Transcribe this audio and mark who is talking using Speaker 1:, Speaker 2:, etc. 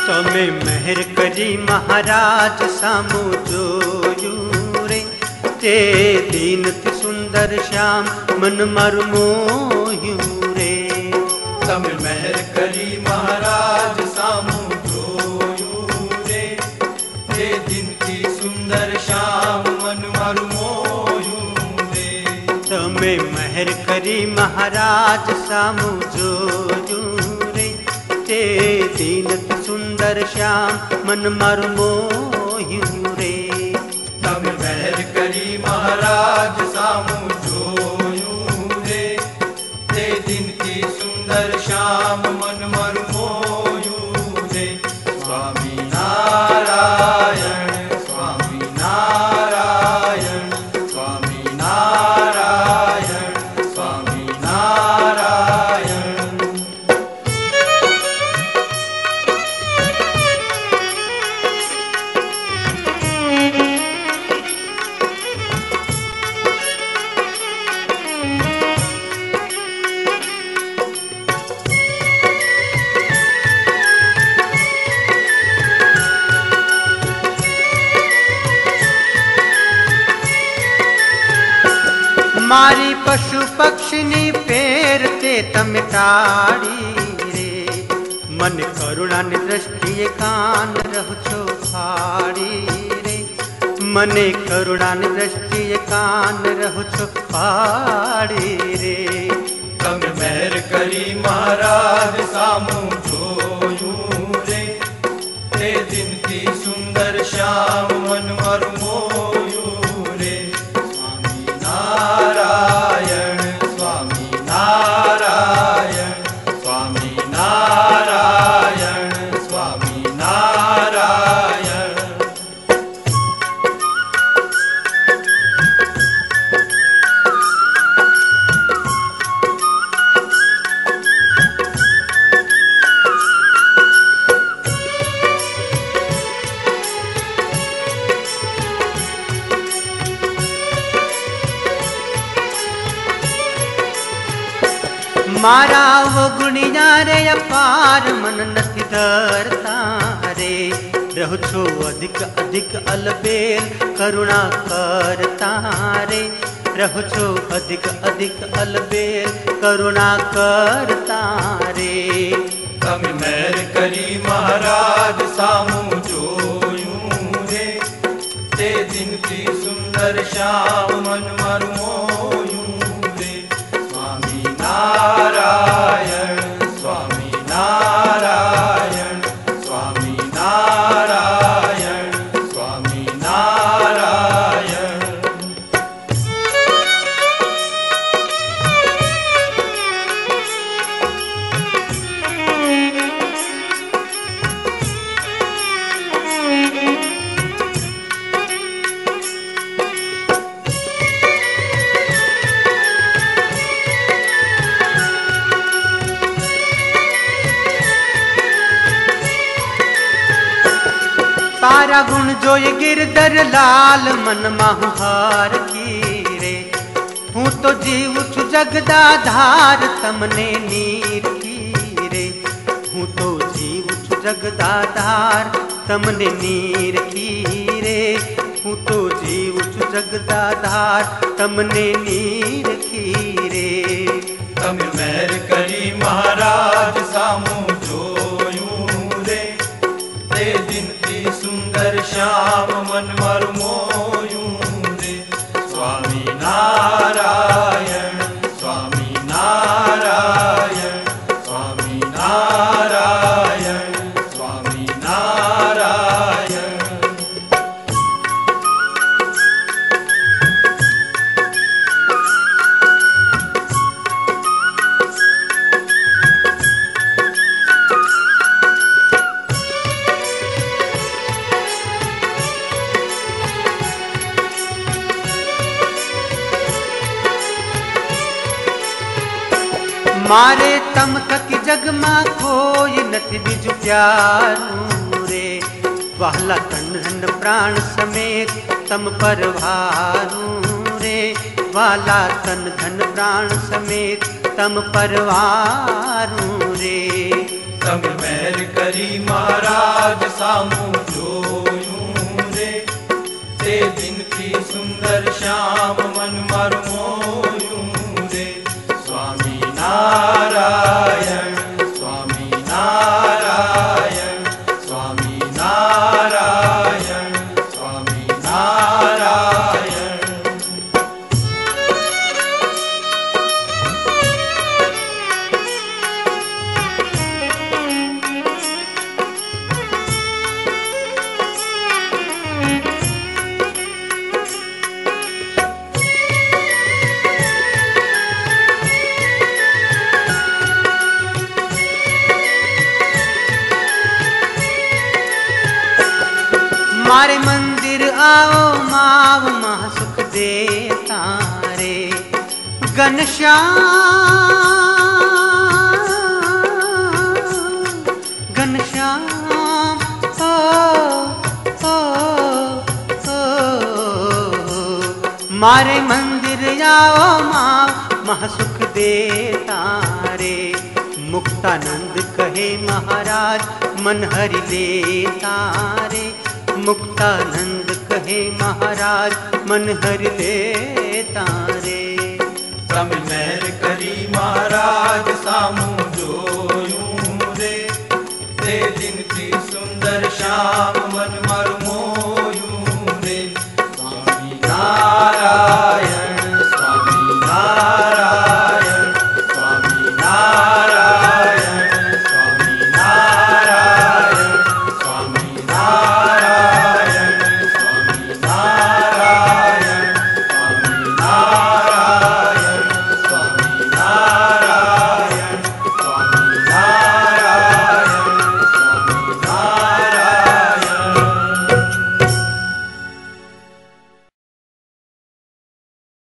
Speaker 1: तमे मेहर करी महाराज सामू जोयूं रे, ते दीन थी सुंदर श्याम मन मारू मोयूं रे।
Speaker 2: तमे मेहर करी महाराज सामू जोयूं रे, ते दीन थी सुंदर श्याम मन मारू मोयूं रे।
Speaker 1: तमे मेहर करी महाराज सामू जोयूं रे, ते दीन थी सुंदर श्याम मन मारू मोयूं रे।
Speaker 2: तमे मेहर करी महाराज सामू जोयूं रे, ते दिन की सुंदर श्याम मन मारू मोयूं रे। स्वामी नारायण स्वामी नारायण स्वामी नारायण स्वामी नारायण।
Speaker 1: मारी पशु पक्षिनी पैर ते तमे टाड़ी रे, मन करुणा नि दृष्टि कान रहो छो फाड़ी रे। मने करुणा नि दृष्टि कान रहो छो फाड़ी रे।
Speaker 2: तमे मेहर करी महाराज सामू जोयूं रे, ते दिन की सुंदर श्याम मन मारू मोयूं रे। स्वामी नारायण स्वामी नारायण स्वामी नारायण स्वामी नारायण।
Speaker 1: मारा वो गुणिया रे अपार मन नथी धरता रे, रहो छो अधिक अधिक अलबेल करुणा करता रे। रहो छो अधिक अधिक अलबेल करुणा करता रे।
Speaker 2: तमे मेहर करी महाराज सामू जोयूं रे, ते दिन की सुंदर श्याम मन मारू मोयूं रे। स्वामी नारायण स्वामी नारायण स्वामी नारायण स्वामी नारायण।
Speaker 1: तारा गुण जोय गिरधर लाल मन माहु हार की रे। हूँ तो जीव छु जगदा धार तमने नीर की रे। हूँ तो जीव छु जगदा धार तमने नीर की रे। हूँ तो जीव छु जगदा धार तमने नीर की रे।
Speaker 2: तमे मेहर करी महाराज सामू जोयूं रे, ते दिन की सुंदर श्याम मन मारू मोयूं रे। स्वामी नारायण स्वामी नारायण स्वामी नारायण स्वामी नारायण।
Speaker 1: मारे तम तक जग मां कोई नथी बिजु प्यारू रे। वाला तन धन प्राण समेत तम पर वारू रे। वाला तन धन प्राण समेत तम पर वारू रे।
Speaker 2: तम मेहर करी महाराज महाराज सामू जोयूं रे, ते दिन की सुंदर श्याम मन मारू मोयूं रे। स्वामी नारायण, स्वामी नारायण, स्वामी नारायण, स्वामी नारायण।
Speaker 1: मारे मंदिर आओ माव महा सुख दे तारे। घनश्याम घनश्याम ओ, मारे मंदिर आओ माव महा सुख दे तारे। मुक्तानंद कहे महाराज मन हरि ले तारे। मुक्तानंद कहे महाराज मन हरि ले तारे।
Speaker 2: तमिल मेहर करी महाराज सामू जोयूं रे, ते दिन की सुंदर श्याम मन